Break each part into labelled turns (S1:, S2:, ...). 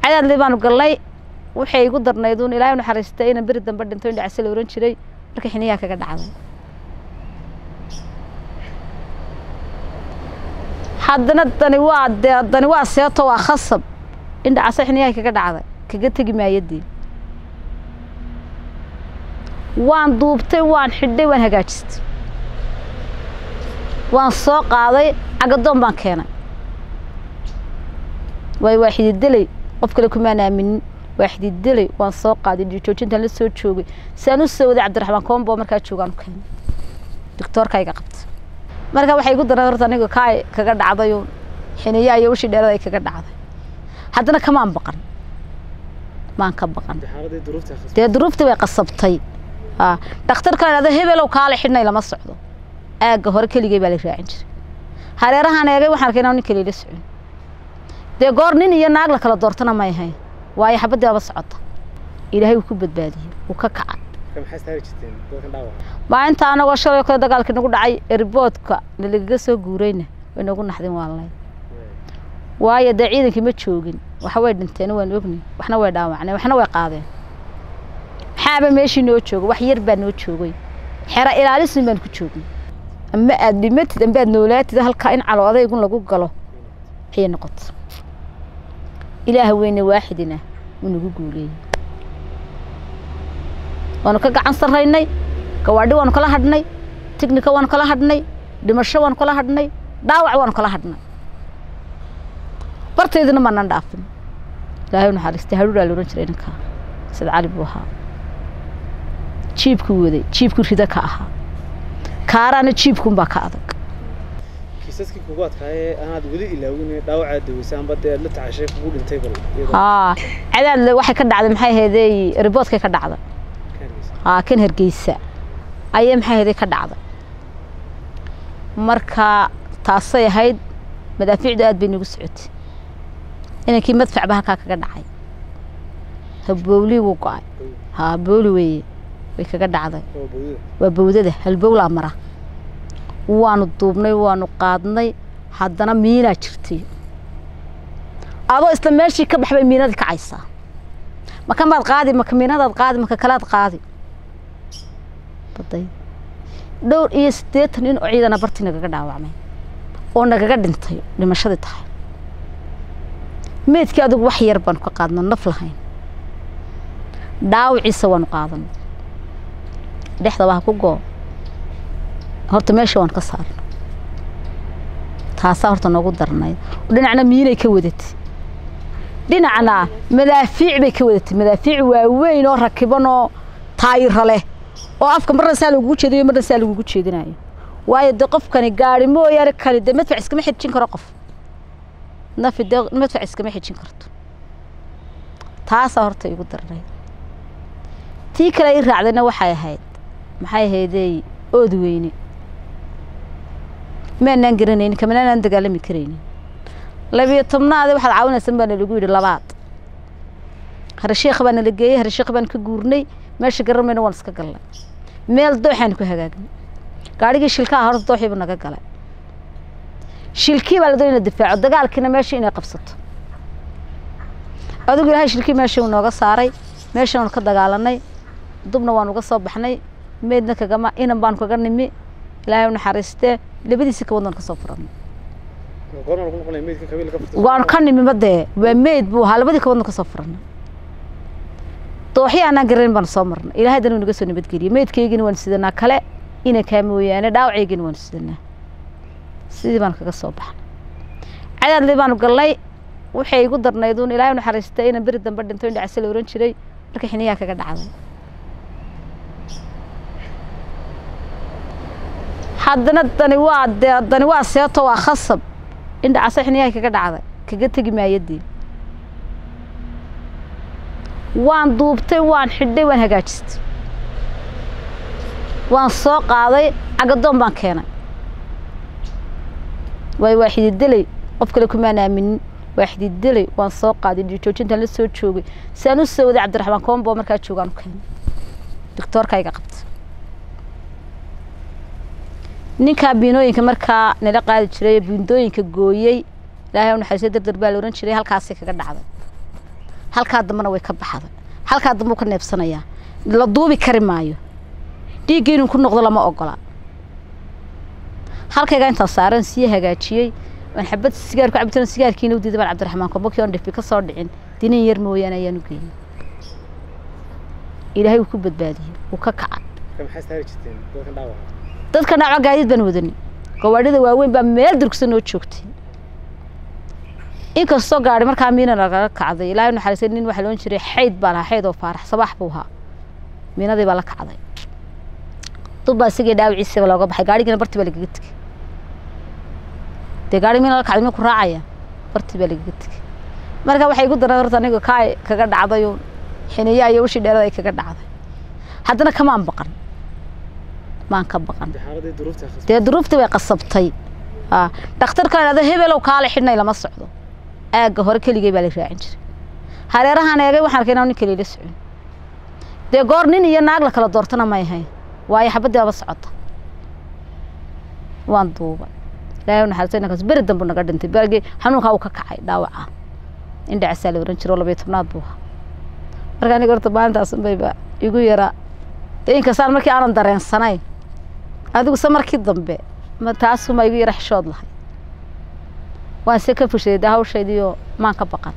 S1: cadaad li baanu galnay waxay igu darnayduun ilaahay naxariistay inaan beri dambe dhinto in dhacsi la oran jiray marka xiniyaa kaga dhacday haddana dani waa seeto waa khasab in dhacsi xiniyaa kaga dhacday kaga tagi maayadii waan duubtay waan xidhay waan hagaajistay waan soo qaaday agadoon baan keenay way waaxidilay qof kale kuma aamin waaxidilay waan soo qaaday joojinta la soo joogay saan u soo waday Cabdiraxmaan Koombo markaa joogan keenay doctorkayga qabtay marka waxay igu daray horta aniga kaga dhacday xiniyaa iyo wixii dheeraday kaga dhacday haddana kama baqan maan ka baqan duruufta way qasabtay dhakhtarka la hebelow kaale xidhnay lama socdo aaga hore keligay baa la raacin jiray hareerahan eegay waxaan arkay inaan kaliya la socon de goor nin iyo naag la kala doortana ma yahay waay xabadaba socota ilaahay uu ku badbaadiyay uu ka kacay
S2: كم حس هاي جتين كم دعوة
S1: ما أنت أنا وشلون كذا قال كنا نقول عي رباطك اللي جسوا جورينا ونقول نحذين والله وايد دعينا كم تشوجين وحواد نتين ونبني وإحنا وداوعنا وإحنا وقاعدين حابة ماشي نوتشوج وحير بنوتشوجي حرق إلى على سن بنكتشوجي أما قدمت بعد نولات ده هالكائن على وضع يقول لقول قاله هي نقط إله وين واحدنا ونقول لي وأنا كعن صريني كوادي وأنا كلا هدني تكنيك وأنا كلا هدني دمشق وأنا كلا هدني داوع وأنا كلا هدني برتيدنا ما ندافن لا هون حارس تهرب على رجلنا كا سد علي بوها تشيب كودي تشيب كود كذا كاها كارانة تشيب كم بكادك
S2: كيساسك كوبات كاي أنا أقولي إلا وين داوع دوسان بدي لا تعشى كقول انتبه
S1: عدا واحد كده على محي هذي رباط كده على كان هرجيسة أيام حي هذي كده على مركا تعصي هيد مدافع ده بيني وسعود أنا كي مدفع بها كده عاي هبولي وقاي بولي وكده على وبوده ده البولة مرة وانو طوبني وانو قادني حدنا مينا شرتي أبو استمرشي كبح بمينا ذيك عيسى ما كان بعد قاضي ما كمينا ذا قاضي ما ككلات قاضي بدي دور إيستيت إن أعيد أنا برتنا كذا وعمي وأنا كذا دنتي لما شدتها ميت كذا وحي يربان كقادنا النفل هين داو عيسى ونقاضن لحظة بها كوجو هرت ماشي وانكسر تاسارت نقول درناي ودنا مينا كودت دنا عنا مدافع بكودت مدافع وين ركبنا تاير له وقفك مرة سالو وجود شديد مرة سالو وجود شديد وايد دقف كان قاري مو يارك كان الدم مدفع اسكمي حد شين كرقف نفي الدق مدفع اسكمي حد شين كرت تاسارت يقول درناي تيك لا يرجع لنا وحي هيد محي هيدي أودويني ما ننقرنين كمان نندقل مكريني لبي طمنا هذا واحد عاونا سنبنا لقول اللبات هالشيخ بنا لقيه هالشيخ بنا كجورني ماشي قرمنا ونسك قلا ميل دوحين كهجاجني قاري شلكا هرب دوحي بنا قلا شلكي بلدين الدفاع الدجال كنا ماشي إني قفصت أدوق هاي شلكي ماشي ونوقع صاري ماشي ونقد قالني ضمنا ونوقع صبحني ميدنا كجماعة إنا بان كجرني لا ونحرسته لبدي سكوندن كصفرنا وأنا كان من بدأ وميد بوها لبدي كوندن كصفرنا طوحي أنا قرين بنصمرنا إلى هذا نقص نبت كري ميد كيجن ونسدنا كلا إنا كاموي أنا داوعي جن ونسدنا سيد بان كصبح عدد اللي بانو قلي وحي يقدر يدون إلى ونحرسته إنا برد بدن توين عسل ورنشري لكن حنيا كقد عظم حدنا دني waa seeto waa khasab in dhacay xiniyaa kaga dhacday kaga tagi maayadii waan duubtay waan xidhay waan hagaajistay waan soo qaaday agadoon baan keenay way waaxidilay qof kale kuma aamin waaxidilay waan soo qaaday joojinta la soo joogay saan u soo waday Cabdiraxmaan Koombo markaa joogan keenay doctorkayga qabtay ninka biinooyinka markaa nala qaadi jiray biindooyinka gooyay ilaahay uu naxariisto dardar baa la oran jiray halkaas kaga dhacday halkaa dambana way ka baxday halkaa dambu ka neefsanayaa la duubi kari maayo dhiigga inuu ku noqdo lama ogola halkayga inta saaran si hagaajiyay waan xabad sigaar ku cabtaan sigaarkiina u diiday baan Cabdiraxmaan Komboki oo dhifi ka soo dhicin dinin yar mooyaan ayaan u geeyay ilaahay uu ku badbaadiyay uu ka kacay
S2: kam xasaari jirteen
S1: dadka dhaawac gaadiid baan wadani gawaadhida waaweyn baa meel durugsan oo joogtay inkastoo gaari markaa miina laga kacday ilaahay naxariisay nin waxa loo jiray xeyd baa lahaa xeyd oo faarax sabax buu ahaa miinadii baa la kacday dubba sigay dhaawiciisa looga baxay gaarigana barti baa laga tagay gaari miina la kacday ma ku raacaya barti baa laga tagay marka waxay igu daran horta aniga kaga dhacday xiniya iyo wixii dheeraad ay kaga dhacday haddana kama baqan maan ka baqan duruufta way qasabtay dhakhtarka raada hebel oo kaale xidhnay lama socdo aaga hore kaligay baa la raacin jiray hareerahan eegay waxaan keenay nin kale la socon goor nin iyo naag la kala doortana ma yahay waayo xabadda ba socota waan duuba ilaahay naxariisana kaas bari dambu naga dhintay bargi xanuunka uu ka kacay dhaawaca indha casal oran jiro 12 buu marka aniga horta baantaas bayba igu yara inka saan markii aan dareensanay adigu samarkii dambe ma taas ma igu yara xishood lahay waan se ka fushay hawshaydii maan ka baqan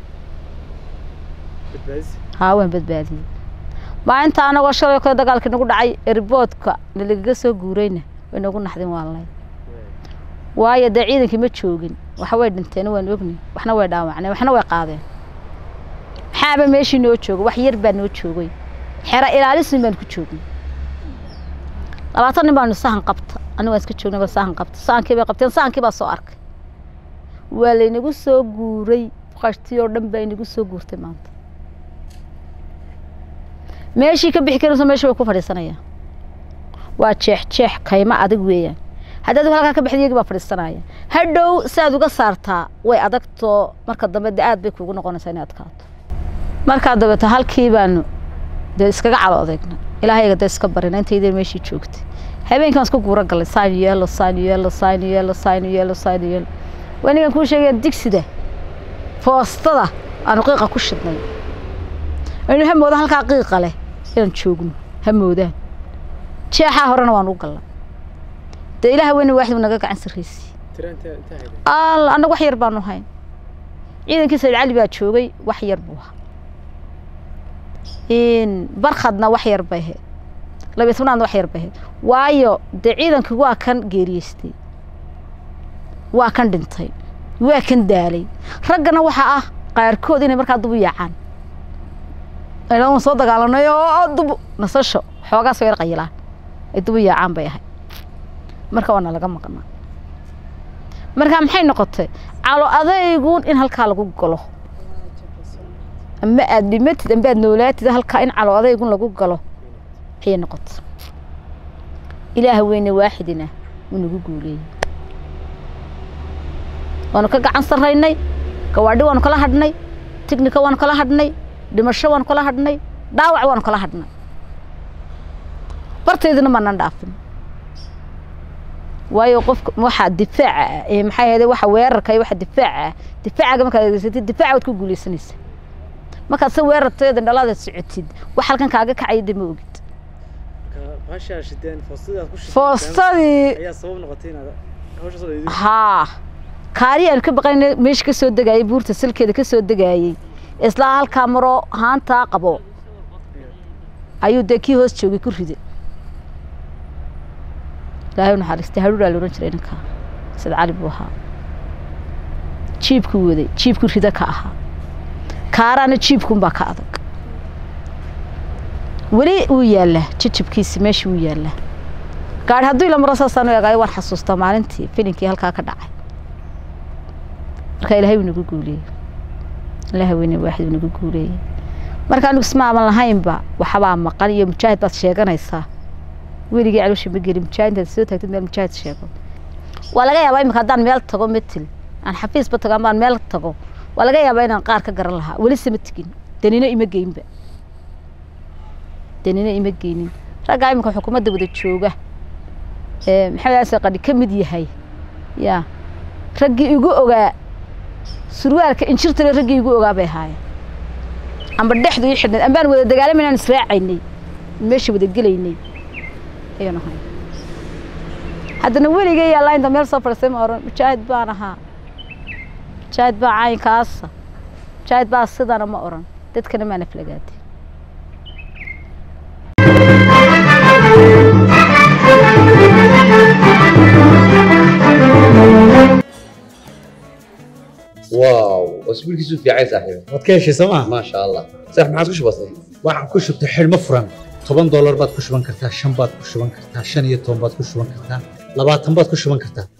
S1: waan badbaadiyay ma inta anaga shalay ka dagaalkii nagu dhacay airportka nalaga soo guurayna way nagu naxdin wallahi waayo ciidankii ma joogin waxa way dhinteen waan ognay waxna way dhaawacnay waxna way qaadeen xaaba meeshii noo joogo wax yar baa noo joogay xira ilaalisin baan ku joognay 20 nin baan sahan qabta aniga iska joognay sahan qabta saankii bay qabteen saankii baa soo arkay waa la inagu soo guuray qashtii oo dhan baa inagu soo guurtay maanta meeshii ka bixi karayso meeshii way ku fadhiisanayaan waa jeex kayma adag weeyaan haddaad halka ka bixiyay baa fadhiisanaya hadhow saad uga saartaa way adagto marka dambe aad bay kuugu noqonaysaa inaad kaato marka dabata halkii baan iskaga calo adeegna ilaahayga iska barina intaydii meeshii joogtay habeenkan isku guura galay saaniyeelo waniga ku sheegay digsida foostada aan qiiqa ku shidnay inuu hamooda halka qiiqa leh inaan joogno hamooda jeexa horena waan u galnay ilaahay weyn waaxid naga gacan sarreeyay anagu wax yar baan u hayn ciidankii Sayd Cali baa joogay wax yar buu barkhadna wax yar bay ahayd 12 wax yar bay ahayd waayo ciidankii waa kan geeriyeystay waa kan dhintay waa kan daalay ragana waxa qaarkood inay markaa dub yaacaan ayaan soo dagaalanay oo dub nasasho xoogaa soo yar qaylaan ay dub yaacaan bay ahayd marka wana laga maqnaa marka maxay noqotay calo adayguun in halka lagu galo ama aad dhimatid ama aad noolaatid halka in calo adayguun lagu galo ay noqotay ilaahay weyn waaxidina unugu guuleeyay waanu ka gacan sarreynay gawaadhi waanu kala hadhnay tiknika waanu kala hadhnay dhimasho waanu kala hadhnay dhaawac waanu kala hadhnay barteedina ma nan dhaafin waayo qofka waxa difaaca maxay ahayd waxa weerarka iyo waxa difaaca marka aad geysatid difaaca wad ku guuleysanaysaa marka soo weerarteeda dhalada socotid wax halkan kaaga kacay dima ogid
S2: baasha shideen
S1: foostadii
S2: ayaa sabab noqotay inaad hawsha soo leedahay
S1: kaari aan ka baqaynay meesha ka soo dagaayay buurta salkeeda ka soo dagaayay isla halka maro haanta qabo ayuu dadkii hoos joogay ku riday ilaahay naxariistay haruura loo jiray ninka Sayd Cali buu ahaa jiibku rida ka ahaa kaarana jiibku baa ka adag wali uu yaala jijibkiisa meeshii uu yaala gaar haddii la maro saasano eegay war xasuusta maalintii filinkii halka ka dhacay marka ilaahay nagu guuleeyay ilaahay weyn waaxid nagu guuleeyay marka anu ismaaman lahaynba waxba maqan iyo mujaahid baad sheeganaysaa weligii caloosha ma gelin mujaahid soo taagtay meel mujaahid sheego waa laga yaabaa imika hadaan meel tago metil aan xafiis ba tago ama meel tago waa laga yaabaa inaan qaar ka garan lahaa wali sama tigin danina ima geynin ragaa imika xukuumadda wada jooga maxay ahayd qadi kamid yahay ya ragii igu ogaa surwaalka injirta ragii igu ogaa bay haayeen amba dhexdu ii xidhnay ambaan wada dagaalamayna israacaynay meeshii wada gelaynay ayaan ahay haddana weligay yaalaa inta meel soo fadhiistay ma oran mujaahid baan ahaa mujaahid baa caynkaasa mujaahid baa sidana ma oran dadkana maana falagaatay
S3: واو اسبوع كيسو في عايز صاحبي
S4: wadkeeshi sama
S3: ما شاء الله صح ما عادش بسيط
S4: waxaan ku shubtay xilmo furan $10 baad ku shuban kartaa 5 baad ku shuban kartaa 5 iyo 10 baad ku shuban kartaa 20 baad ku shuban kartaa